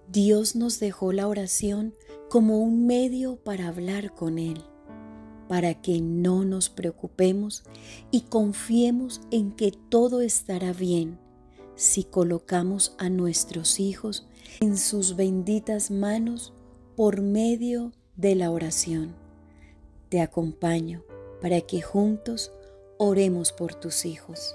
Dios nos dejó la oración como un medio para hablar con Él, para que no nos preocupemos y confiemos en que todo estará bien si colocamos a nuestros hijos en sus benditas manos por medio de la oración. Te acompaño para que juntos oremos por tus hijos.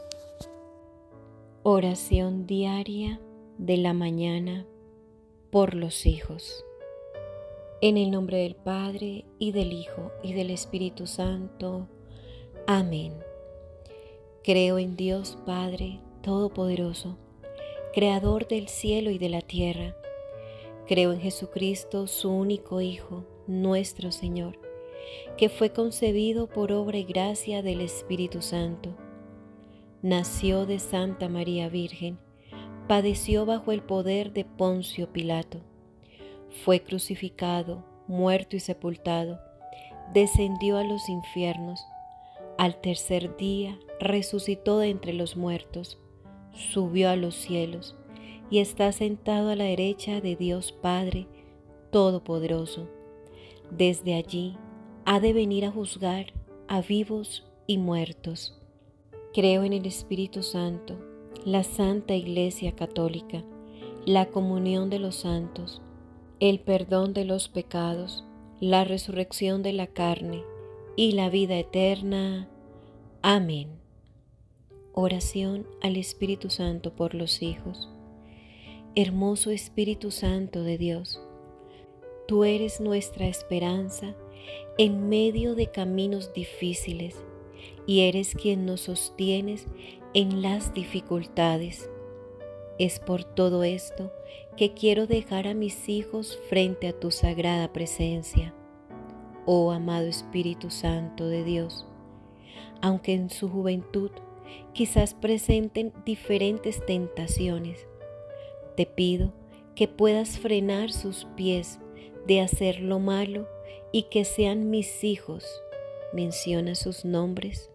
Oración diaria de la mañana por los hijos. En el nombre del Padre, y del Hijo, y del Espíritu Santo. Amén. Creo en Dios Padre Todopoderoso, Creador del cielo y de la tierra. Creo en Jesucristo, su único Hijo, nuestro Señor, que fue concebido por obra y gracia del Espíritu Santo. Nació de Santa María Virgen, padeció bajo el poder de Poncio Pilato. Fue crucificado, muerto y sepultado, descendió a los infiernos. Al tercer día resucitó de entre los muertos, subió a los cielos y está sentado a la derecha de Dios Padre Todopoderoso. Desde allí ha de venir a juzgar a vivos y muertos. Creo en el Espíritu Santo, la Santa Iglesia Católica, la comunión de los santos, el perdón de los pecados, la resurrección de la carne y la vida eterna. Amén. Oración al Espíritu Santo por los hijos. Hermoso Espíritu Santo de Dios, tú eres nuestra esperanza en medio de caminos difíciles y eres quien nos sostienes en las dificultades. Es por todo esto que quiero dejar a mis hijos frente a tu sagrada presencia. Oh amado Espíritu Santo de Dios, aunque en su juventud quizás presenten diferentes tentaciones, te pido que puedas frenar sus pies de hacer lo malo y que sean mis hijos. Menciona sus nombres.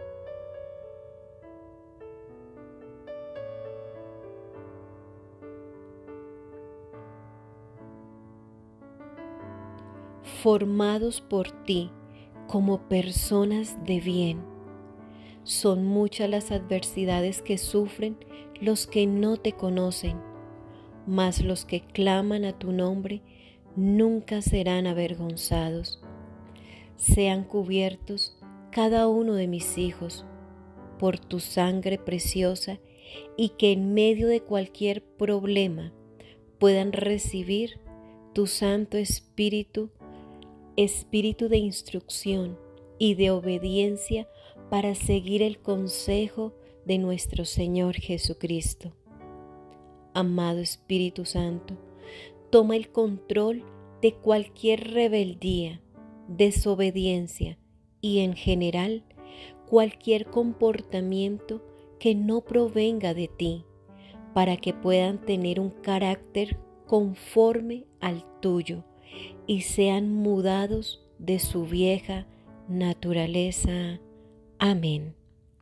Formados por ti como personas de bien. Son muchas las adversidades que sufren los que no te conocen, mas los que claman a tu nombre nunca serán avergonzados. Sean cubiertos cada uno de mis hijos por tu sangre preciosa y que en medio de cualquier problema puedan recibir tu Santo Espíritu, Espíritu de instrucción y de obediencia para seguir el consejo de nuestro Señor Jesucristo. Amado Espíritu Santo, toma el control de cualquier rebeldía, desobediencia y en general cualquier comportamiento que no provenga de ti, para que puedan tener un carácter conforme al tuyo y sean mudados de su vieja naturaleza. Amén.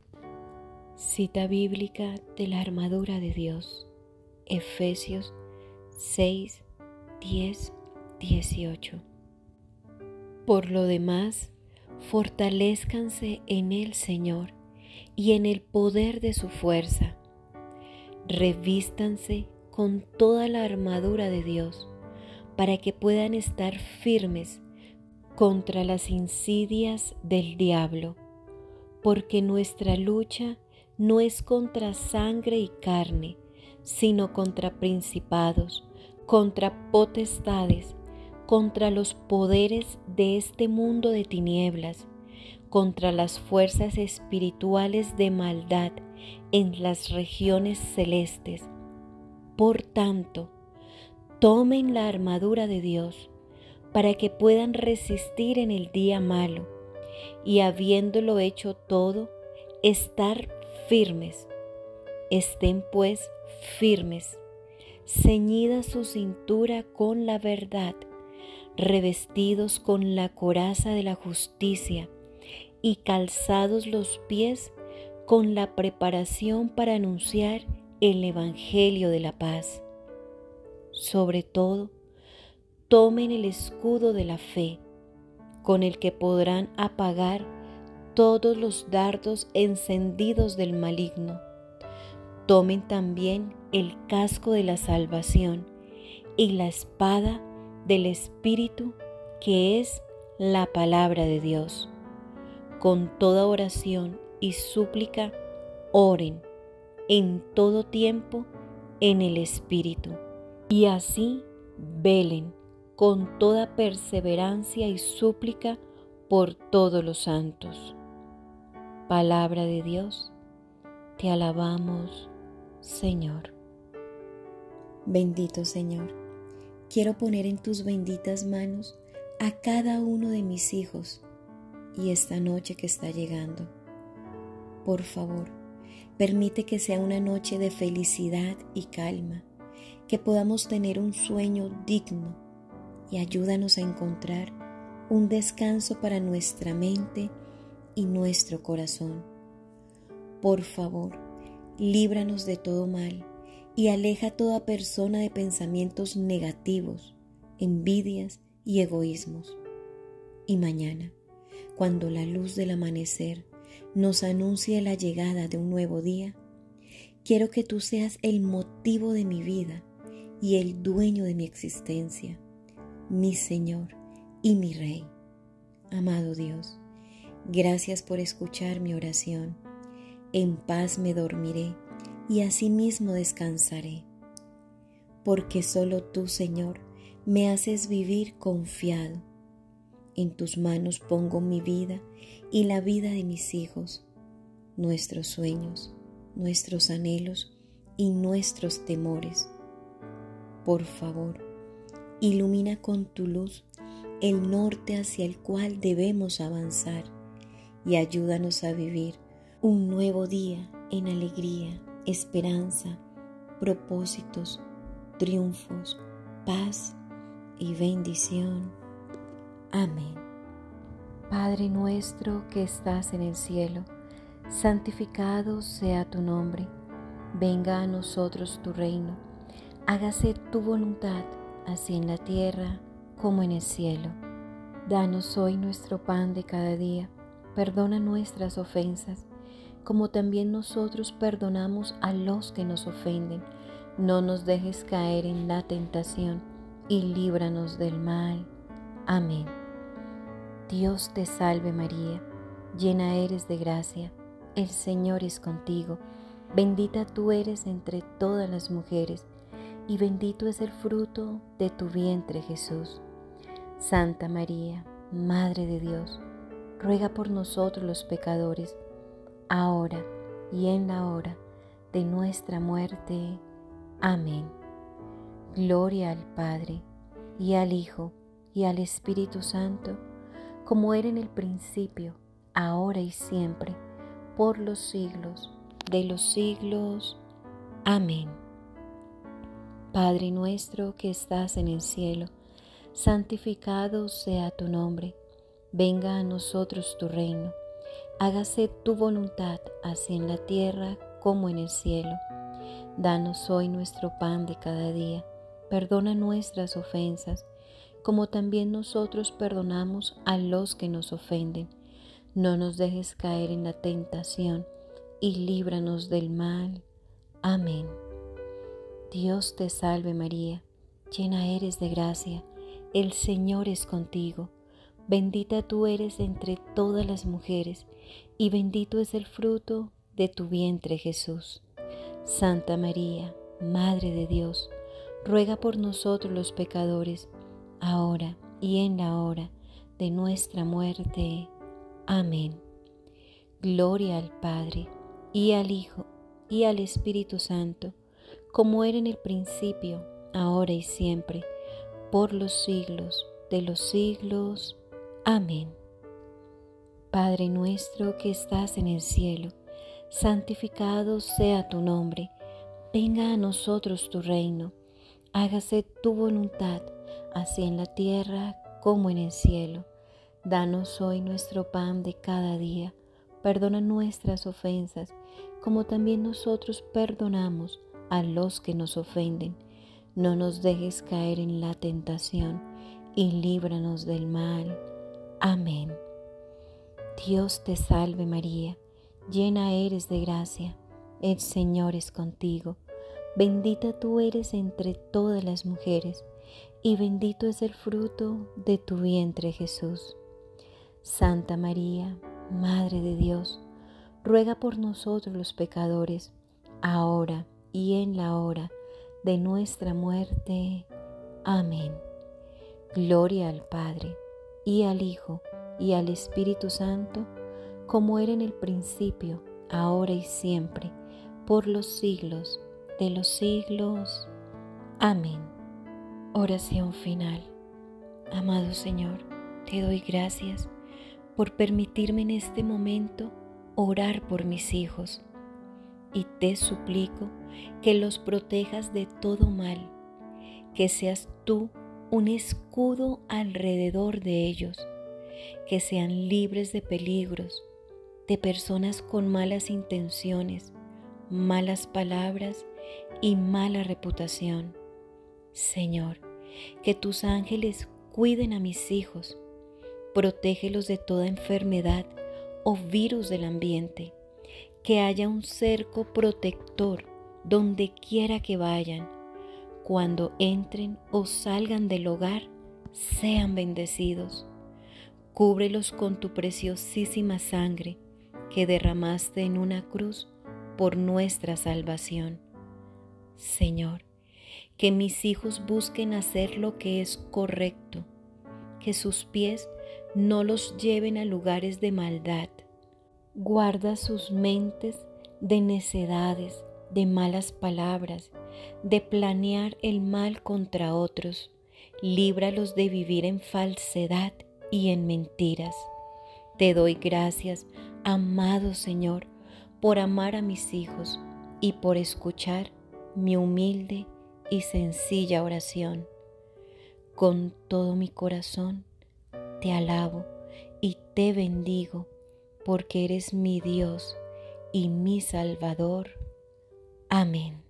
Cita bíblica de la armadura de Dios, Efesios 6, 10, 18. Por lo demás, fortalézcanse en el Señor y en el poder de su fuerza. Revístanse con toda la armadura de Dios para que puedan estar firmes contra las insidias del diablo, porque nuestra lucha no es contra sangre y carne, sino contra principados, contra potestades, contra los poderes de este mundo de tinieblas, contra las fuerzas espirituales de maldad en las regiones celestes. Por tanto, tomen la armadura de Dios para que puedan resistir en el día malo y habiéndolo hecho todo, estar firmes. Estén pues firmes, ceñida su cintura con la verdad, revestidos con la coraza de la justicia y calzados los pies con la preparación para anunciar el Evangelio de la paz. sobre todo, tomen el escudo de la fe, con el que podrán apagar todos los dardos encendidos del maligno. Tomen también el casco de la salvación y la espada del Espíritu, que es la palabra de Dios. Con toda oración y súplica, oren en todo tiempo en el Espíritu, y así velen con toda perseverancia y súplica por todos los santos. Palabra de Dios, te alabamos, Señor. Bendito Señor, quiero poner en tus benditas manos a cada uno de mis hijos y esta noche que está llegando. Por favor, permite que sea una noche de felicidad y calma, que podamos tener un sueño digno y ayúdanos a encontrar un descanso para nuestra mente y nuestro corazón. Por favor, líbranos de todo mal y aleja a toda persona de pensamientos negativos, envidias y egoísmos. Y mañana, cuando la luz del amanecer nos anuncie la llegada de un nuevo día, quiero que tú seas el motivo de mi vida y el dueño de mi existencia, mi Señor y mi Rey. Amado Dios, gracias por escuchar mi oración. En paz me dormiré y asimismo descansaré, porque solo tú, Señor, me haces vivir confiado. En tus manos pongo mi vida y la vida de mis hijos, nuestros sueños, nuestros anhelos y nuestros temores. Por favor, ilumina con tu luz el norte hacia el cual debemos avanzar y ayúdanos a vivir un nuevo día en alegría, esperanza, propósitos, triunfos, paz y bendición. Amén. Padre nuestro que estás en el cielo, santificado sea tu nombre. Venga a nosotros tu reino. Hágase tu voluntad, así en la tierra como en el cielo. Danos hoy nuestro pan de cada día. Perdona nuestras ofensas, como también nosotros perdonamos a los que nos ofenden. No nos dejes caer en la tentación y líbranos del mal. Amén. Dios te salve María, llena eres de gracia, el Señor es contigo. Bendita tú eres entre todas las mujeres, y bendito es el fruto de tu vientre Jesús. Santa María, Madre de Dios, ruega por nosotros los pecadores, ahora y en la hora de nuestra muerte. Amén. Gloria al Padre, y al Hijo, y al Espíritu Santo, como era en el principio, ahora y siempre, por los siglos de los siglos. Amén. Padre nuestro que estás en el cielo, santificado sea tu nombre. Venga a nosotros tu reino. Hágase tu voluntad, así en la tierra como en el cielo. Danos hoy nuestro pan de cada día. Perdona nuestras ofensas, como también nosotros perdonamos a los que nos ofenden. No nos dejes caer en la tentación y líbranos del mal. Amén. Dios te salve María, llena eres de gracia, el Señor es contigo. Bendita tú eres entre todas las mujeres, y bendito es el fruto de tu vientre Jesús. Santa María, Madre de Dios, ruega por nosotros los pecadores, ahora y en la hora de nuestra muerte. Amén. Gloria al Padre, y al Hijo, y al Espíritu Santo, como era en el principio, ahora y siempre, por los siglos de los siglos. Amén. Padre nuestro que estás en el cielo, santificado sea tu nombre. Venga a nosotros tu reino. Hágase tu voluntad, así en la tierra como en el cielo. Danos hoy nuestro pan de cada día. Perdona nuestras ofensas, como también nosotros perdonamos a los que nos ofenden. no nos dejes caer en la tentación y líbranos del mal. Amén. Dios te salve María, llena eres de gracia, el Señor es contigo. Bendita tú eres entre todas las mujeres, y bendito es el fruto de tu vientre Jesús. Santa María, Madre de Dios, ruega por nosotros los pecadores, ahora y en la hora de nuestra muerte. Amén. Gloria al Padre, y al Hijo, y al Espíritu Santo, como era en el principio, ahora y siempre, por los siglos de los siglos. Amén. Oración final. Amado Señor, te doy gracias por permitirme en este momento orar por mis hijos, y te suplico que los protejas de todo mal, que seas tú un escudo alrededor de ellos, que sean libres de peligros, de personas con malas intenciones, malas palabras y mala reputación. Señor, que tus ángeles cuiden a mis hijos, protégelos de toda enfermedad o virus del ambiente, que haya un cerco protector donde quiera que vayan. Cuando entren o salgan del hogar, sean bendecidos. Cúbrelos con tu preciosísima sangre que derramaste en una cruz por nuestra salvación. Señor, que mis hijos busquen hacer lo que es correcto, que sus pies no los lleven a lugares de maldad. Guarda sus mentes de necedades, de malas palabras, de planear el mal contra otros. Líbralos de vivir en falsedad y en mentiras. Te doy gracias, amado Señor, por amar a mis hijos y por escuchar mi humilde y sencilla oración. Con todo mi corazón te alabo y te bendigo, porque eres mi Dios y mi Salvador. Amén.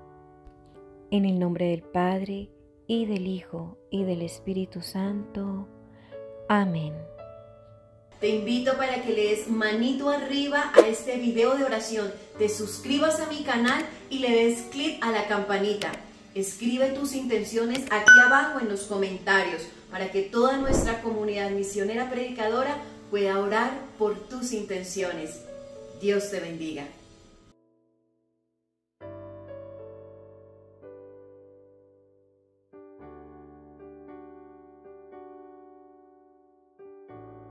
En el nombre del Padre, y del Hijo, y del Espíritu Santo. Amén. Te invito para que le des manito arriba a este video de oración, te suscribas a mi canal y le des clic a la campanita. Escribe tus intenciones aquí abajo en los comentarios para que toda nuestra comunidad misionera predicadora pueda orar por tus intenciones. Dios te bendiga.